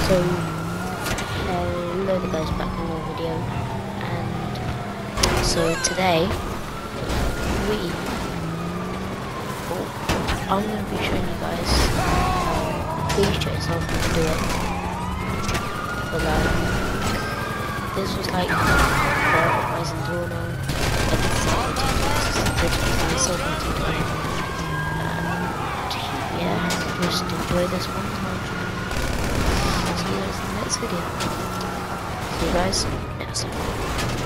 So, hello guys, back in another video, and so today I'm going to be showing you guys please show yourself how to do it. But this was like for guys in Toronto, I did myself on TikTok, and yeah, just enjoy this one time. See you guys in the next video. See you guys next time.